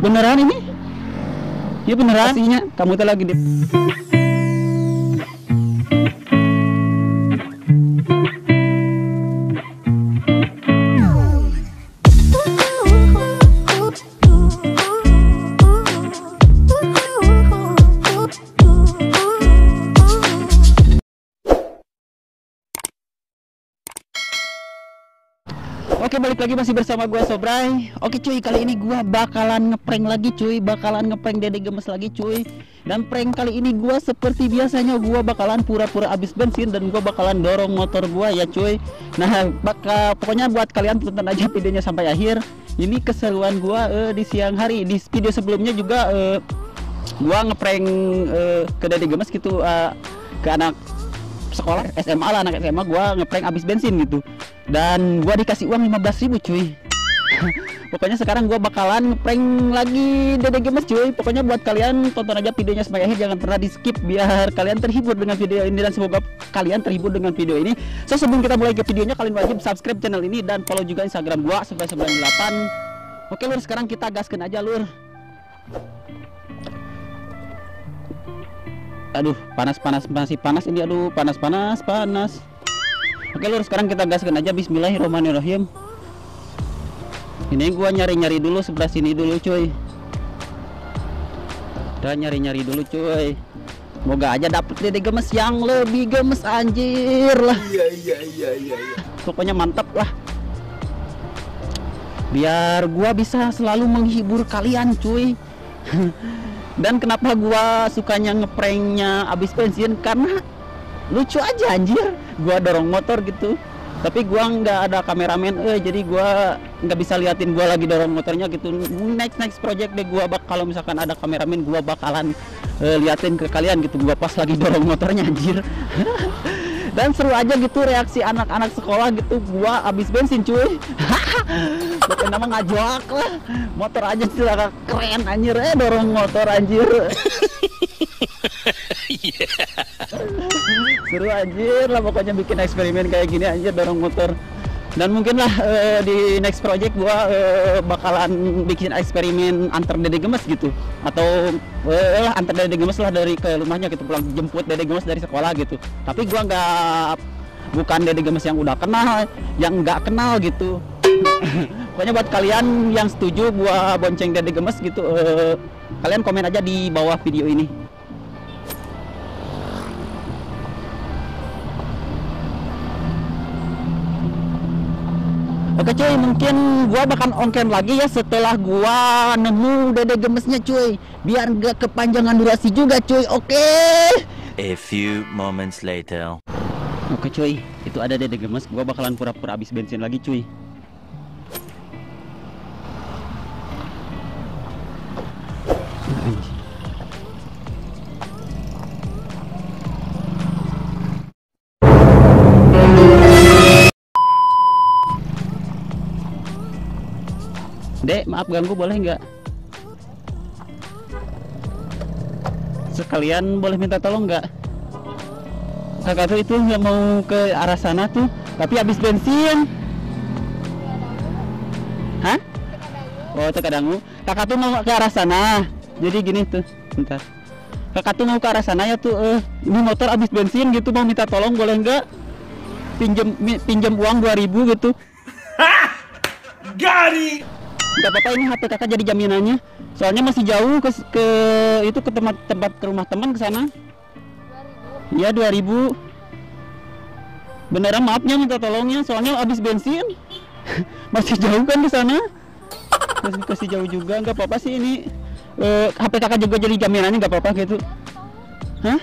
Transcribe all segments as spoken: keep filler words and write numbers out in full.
Beneran ini? Ya beneran aslinya. Kamu tuh lagi di Oke, balik lagi masih bersama gue Sobray. Oke cuy, kali ini gue bakalan ngeprank lagi cuy. Bakalan ngeprank Dede Gemes lagi cuy. Dan prank kali ini gue seperti biasanya, gue bakalan pura-pura habis bensin dan gue bakalan dorong motor gue ya cuy. Nah bakal pokoknya buat kalian tonton aja videonya sampai akhir. Ini keseruan gue uh, di siang hari. Di video sebelumnya juga uh, gue ngeprank uh, ke Dede Gemes gitu, uh, ke anak sekolah S M A lah, anak S M A. Gua ngeprank abis bensin gitu dan gua dikasih uang lima belas ribu cuy. Pokoknya sekarang gua bakalan ngeprank lagi Dede Gemes cuy. Pokoknya buat kalian tonton aja videonya sampai akhir, jangan pernah di skip biar kalian terhibur dengan video ini dan semoga kalian terhibur dengan video ini. So sebelum kita mulai ke videonya, kalian wajib subscribe channel ini dan follow juga Instagram gua Sobray sembilan delapan. Oke lur, sekarang kita gaskan aja lur. Aduh, panas panas masih panas ini, aduh panas panas panas. Oke lur, sekarang kita gaskan aja. Bismillahirrahmanirrahim. Ini gua nyari-nyari dulu sebelah sini dulu cuy. Udah nyari-nyari dulu cuy. Semoga aja dapet Dede Gemes yang lebih gemes anjir lah. Iya iya iya iya. Pokoknya mantap lah. Biar gua bisa selalu menghibur kalian cuy. Dan kenapa gua sukanya ngepranknya abis bensin, karena lucu aja anjir. Gua dorong motor gitu, tapi gua nggak ada kameramen, eh jadi gua nggak bisa liatin gua lagi dorong motornya gitu. Next next project deh gua bak kalau misalkan ada kameramen, gua bakalan eh, liatin ke kalian gitu gua pas lagi dorong motornya anjir. Dan seru aja gitu reaksi anak-anak sekolah gitu gua abis bensin cuy. Bukan nama ngajak lah, motor aja sih lah keren anjir, eh dorong motor anjir. Seru anjir lah, pokoknya bikin eksperimen kayak gini anjir, dorong motor. Dan mungkin lah uh, di next project gua uh, bakalan bikin eksperimen antar Dede Gemes gitu, atau uh, antar Dede Gemes lah dari ke rumahnya gitu, pulang jemput Dede Gemes dari sekolah gitu. Tapi gua nggak, bukan Dede Gemes yang udah kenal, yang nggak kenal gitu. Pokoknya buat kalian yang setuju gua bonceng Dede Gemes gitu, uh, kalian komen aja di bawah video ini. Oke cuy, mungkin gua bakal on-cam lagi ya setelah gua nemu Dede Gemesnya cuy, biar gak kepanjangan durasi juga cuy. Oke. A few moments later. Oke cuy, itu ada Dede Gemes. Gua bakalan pura-pura habis bensin lagi cuy. Dek, maaf ganggu, boleh nggak? Sekalian boleh minta tolong nggak? Kakak tuh itu nggak mau ke arah sana tuh, tapi habis bensin. Hah? Oh, Cekadangu. Kakak tuh mau ke arah sana. Jadi gini tuh, bentar. Kakak tuh mau ke arah sana ya tuh. Eh, ini motor habis bensin gitu, mau minta tolong boleh nggak? Pinjem pinjem uang dua ribu gitu. Hah? Gari. Gak apa-apa, ini H P kakak jadi jaminannya. Soalnya masih jauh ke, ke itu ke tempat tempat ke rumah teman ke sana. Iya dua ribu. Beneran maafnya minta tolongnya, soalnya habis bensin. Masih jauh kan ke sana. Masih kasih jauh juga, nggak apa-apa sih ini. Eh, H P kakak juga jadi jaminannya, nggak apa-apa gitu. Hah?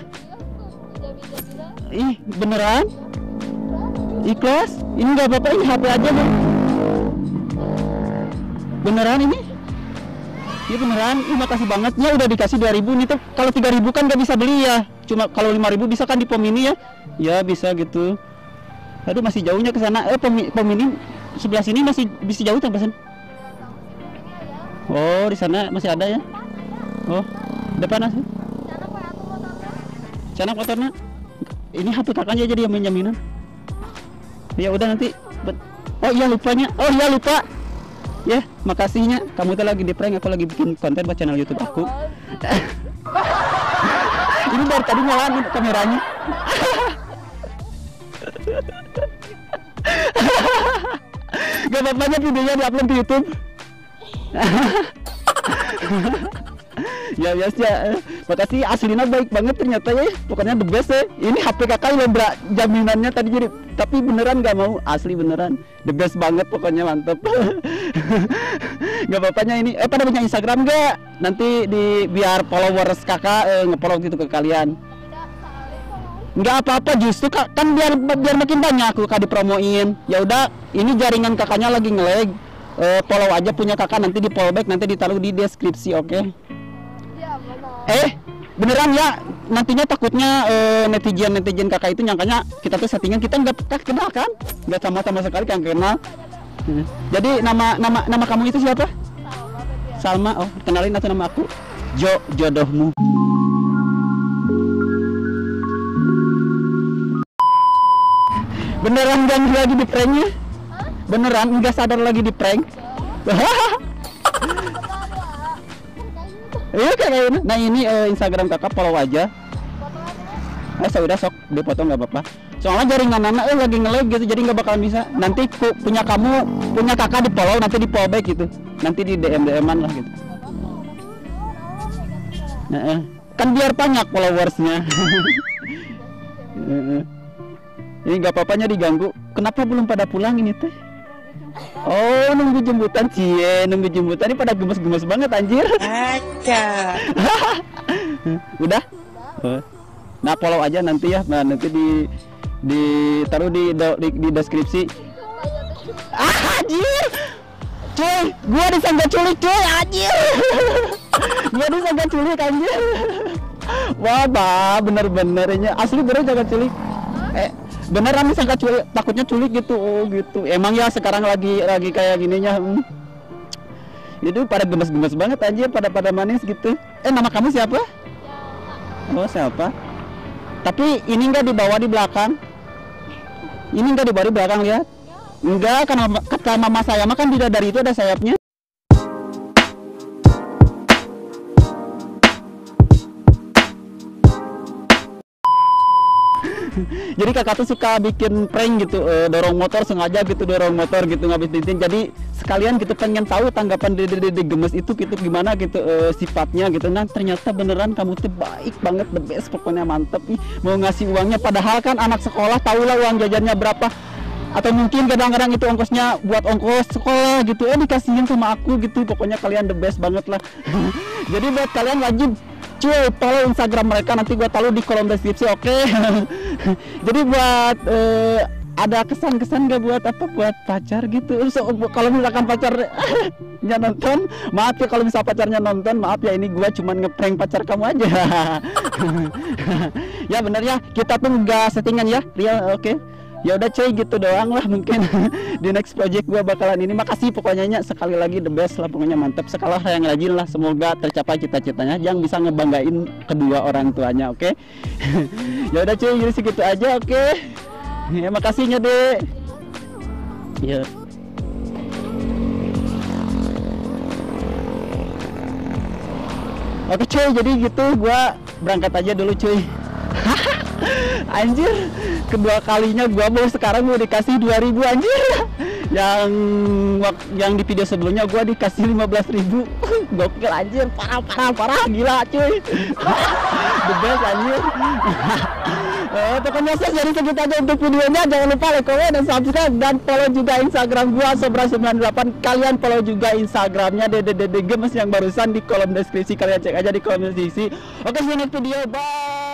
Ih, beneran? Ikhlas? Ini nggak apa-apa, ini H P aja bang. Beneran ini? Iya beneran, ih makasih banget ya udah dikasih dua ribu nih tuh. Kalau tiga ribu kan gak bisa beli ya. Cuma kalau lima ribu bisa kan di pom ini ya. Ya bisa gitu. Aduh masih jauhnya ke sana. Eh pom, pom ini sebelah sini masih bisa jauh sampai sana. Oh, di sana masih ada ya. Oh, depan sih. Sana motornya. Ini H P kakaknya jadi yang menjaminan. Ya udah nanti. Oh iya lupanya. Oh iya lupa. Ya, makasihnya. Kamu tuh lagi di prank, aku lagi bikin konten buat channel YouTube aku. Ini dari tadi nyalain kameranya. Gak apa-apanya videonya di-upload di YouTube. Ya biasa ya. Makasih, aslinya baik banget ternyata ya. Pokoknya the best ya. Ini H P kakak yang berak jaminannya tadi jadi, tapi beneran gak mau, asli beneran the best banget pokoknya, mantep. Gak apa-apanya ini. Eh pada punya Instagram gak? Nanti di biar followers kakak eh, nge-follow gitu ke kalian. Nggak apa-apa, justru kak, kan biar biar makin banyak aku kak dipromoin. Ya udah, ini jaringan kakaknya lagi nge-lag. Eh, follow aja punya kakak, nanti di follow back, nanti ditaruh di deskripsi, oke? Okay? Ya, benar. Eh, beneran ya, nantinya takutnya eh, netizen netizen kakak itu nyangkanya kita tuh settingan, kita nggak kenal kan? Nggak sama sama sekali kan kenal. Hmm. Jadi nama nama nama kamu itu siapa? Salma, Salma. Beb, ya. Oh, kenalin atau nama aku? Jo, jodohmu. Beneran gak lagi di pranknya? Hah? Beneran nggak sadar lagi di prank? Iya kayak ini. Nah ini eh, Instagram kakak, follow aja. Eh saya udah sok dipotong nggak apa-apa. Soalnya jaringan anak eh lagi nge-lag gitu, jadi nggak bakalan bisa. Nanti ku, punya kamu punya kakak di follow, nanti di follow back gitu. Nanti di D M D M-an lah gitu. Nah, eh. Kan biar banyak followersnya. Eh, eh. Ini nggak apa-apanya diganggu. Kenapa belum pada pulang ini teh? Oh nunggu jemputan, cie nunggu jemputan ini pada gemes-gemes banget anjir. Aca. Udah? Oh. Nah follow aja nanti ya, nah, nanti di ditaruh di, di di deskripsi. Ah anjir, cuy, gua disangka culik cuy anjir. Gua disangka culik anjir. Wah bah, bener-benernya asli bener jangan culik. Eh beneran disangka culik, takutnya culik gitu. Oh gitu. Emang ya sekarang lagi lagi kayak gininya. Hmm. Itu pada gemes-gemes banget anjir, pada pada manis gitu. Eh nama kamu siapa? Oh siapa? Tapi ini enggak dibawa di belakang. Ini enggak dibawa di belakang, lihat. Enggak, karena kata mama saya mah kan bidadari itu ada sayapnya. Jadi kakak tuh suka bikin prank gitu, eh, dorong motor sengaja gitu, dorong motor gitu ngabis tintin. Jadi sekalian gitu pengen tahu tanggapan dede dede gemes itu gitu gimana gitu eh, sifatnya gitu. Nah ternyata beneran kamu tuh baik banget, the best pokoknya, mantep nih. Mau ngasih uangnya, padahal kan anak sekolah tahu lah uang jajannya berapa. Atau mungkin kadang-kadang itu ongkosnya buat ongkos sekolah gitu, eh dikasihin sama aku gitu. Pokoknya kalian the best banget lah. Jadi buat kalian wajib cuy follow Instagram mereka, nanti gua taruh di kolom deskripsi, oke? Okay? Jadi buat eh, ada kesan-kesan gak buat apa buat pacar gitu. So, kalau misalkan pacarnya nonton, maaf ya kalau misal pacarnya nonton, maaf ya ini gua cuman ngeprank pacar kamu aja. Ya bener ya, kita tuh nggak settingan ya, real, oke? Okay? Ya udah cuy gitu doang lah mungkin. Di next project gua bakalan ini. Makasih pokoknya nya, sekali lagi the best lah pokoknya, mantap. Sekolah yang rajin lah, semoga tercapai cita-citanya yang bisa ngebanggain kedua orang tuanya, oke? Okay? Ya udah cuy, jadi segitu aja, oke? Okay? Ya makasihnya deh. Ya. Oke cuy, jadi gitu gua berangkat aja dulu cuy. Anjir, kedua kalinya gua mau sekarang mau dikasih dua ribu anjir. Yang yang di video sebelumnya gua dikasih lima belas ribu. Gokil anjir, parah parah parah gila cuy. The best anjir. Eh, pokoknya saya jadi segitu aja untuk videonya. Jangan lupa like, comment, dan subscribe, dan follow juga Instagram gua Sobra sembilan delapan. Kalian follow juga Instagramnya Dede Dede Gemes yang barusan di kolom deskripsi. Kalian cek aja di kolom deskripsi. Oke, see you next video. Bye.